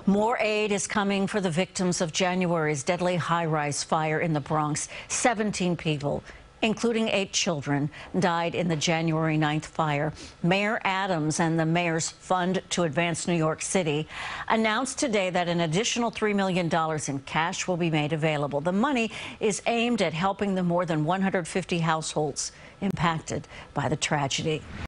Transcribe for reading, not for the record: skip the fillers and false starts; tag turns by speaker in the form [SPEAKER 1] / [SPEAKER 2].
[SPEAKER 1] More aid is coming for the victims of January's deadly high-rise fire in the Bronx. 17 people, including 8 children, died in the January 9th fire. Mayor Adams and the Mayor's Fund to Advance New York City announced today that an additional $3 million in cash will be made available. The money is aimed at helping the more than 150 households impacted by the tragedy.